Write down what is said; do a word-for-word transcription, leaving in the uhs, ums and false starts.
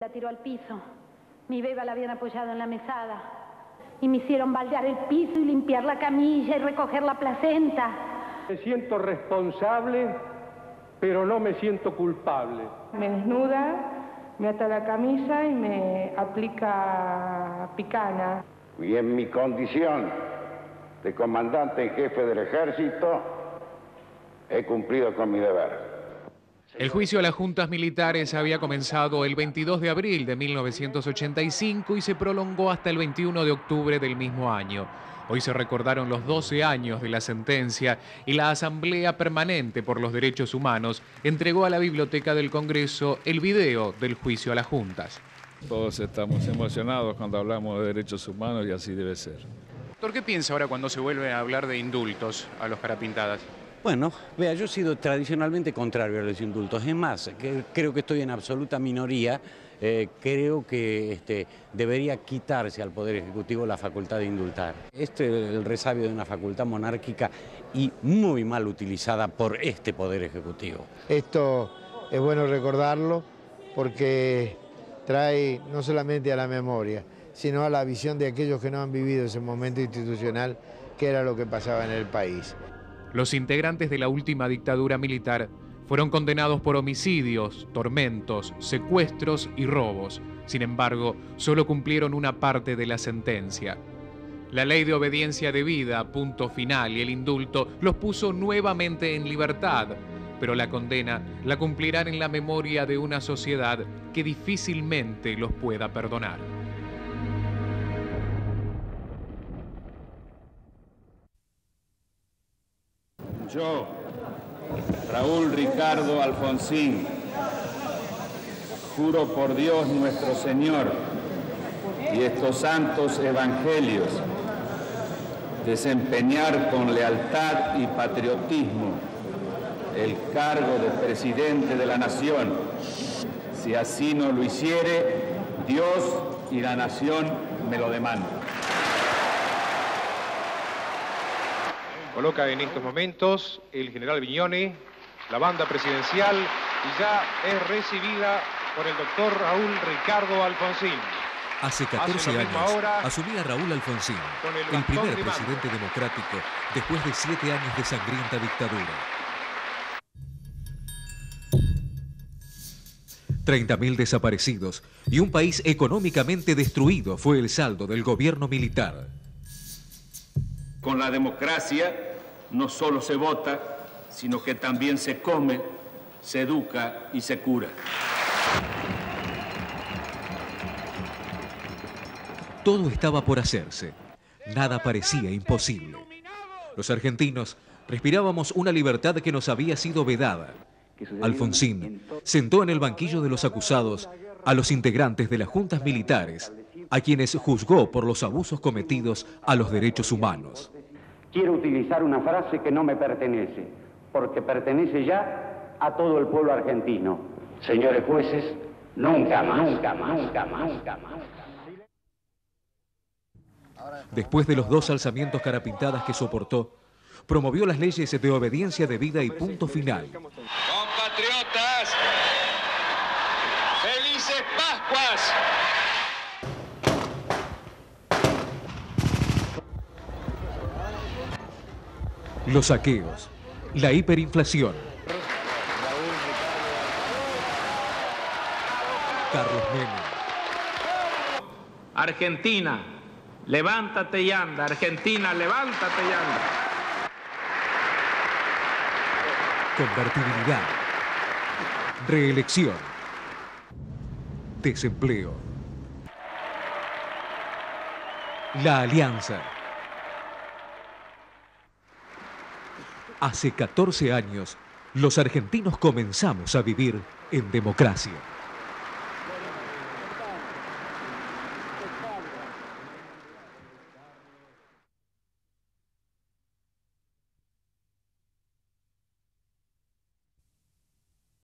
La tiró al piso. Mi beba la habían apoyado en la mesada. Y me hicieron baldear el piso y limpiar la camilla y recoger la placenta. Me siento responsable, pero no me siento culpable. Me desnuda, me ata la camisa y me aplica picana. Y en mi condición de comandante en jefe del ejército, he cumplido con mi deber. El juicio a las juntas militares había comenzado el veintidós de abril de mil novecientos ochenta y cinco y se prolongó hasta el veintiuno de octubre del mismo año. Hoy se recordaron los doce años de la sentencia y la Asamblea Permanente por los Derechos Humanos entregó a la Biblioteca del Congreso el video del juicio a las juntas. Todos estamos emocionados cuando hablamos de derechos humanos y así debe ser. Doctor, ¿qué piensa ahora cuando se vuelve a hablar de indultos a los carapintadas? Bueno, vea, yo he sido tradicionalmente contrario a los indultos. Es más, que creo que estoy en absoluta minoría. Eh, creo que este, debería quitarse al Poder Ejecutivo la facultad de indultar. Este es el resabio de una facultad monárquica y muy mal utilizada por este Poder Ejecutivo. Esto es bueno recordarlo porque trae no solamente a la memoria, sino a la visión de aquellos que no han vivido ese momento institucional que era lo que pasaba en el país. Los integrantes de la última dictadura militar fueron condenados por homicidios, tormentos, secuestros y robos. Sin embargo, solo cumplieron una parte de la sentencia. La ley de obediencia debida, punto final, y el indulto los puso nuevamente en libertad, pero la condena la cumplirán en la memoria de una sociedad que difícilmente los pueda perdonar. Yo, Raúl Ricardo Alfonsín, juro por Dios nuestro Señor y estos santos evangelios, desempeñar con lealtad y patriotismo el cargo de presidente de la nación. Si así no lo hiciere, Dios y la nación me lo demandan. Coloca en estos momentos el general Viñoni, la banda presidencial, y ya es recibida por el doctor Raúl Ricardo Alfonsín. Hace catorce Hace años hora, asumía Raúl Alfonsín, el, el primer de presidente democrático después de siete años de sangrienta dictadura. treinta mil desaparecidos y un país económicamente destruido fue el saldo del gobierno militar. Con la democracia no solo se vota, sino que también se come, se educa y se cura. Todo estaba por hacerse. Nada parecía imposible. Los argentinos respirábamos una libertad que nos había sido vedada. Alfonsín sentó en el banquillo de los acusados a los integrantes de las juntas militares, a quienes juzgó por los abusos cometidos a los derechos humanos. Quiero utilizar una frase que no me pertenece, porque pertenece ya a todo el pueblo argentino. Señores jueces, nunca más, nunca más, nunca más, nunca más. Después de los dos alzamientos carapintadas que soportó, promovió las leyes de obediencia debida y punto final. Compatriotas, ¡felices Pascuas! Los saqueos, la hiperinflación. Carlos Menem. Argentina, levántate y anda. Argentina, levántate y anda. Convertibilidad. Reelección. Desempleo. La Alianza. Hace catorce años, los argentinos comenzamos a vivir en democracia.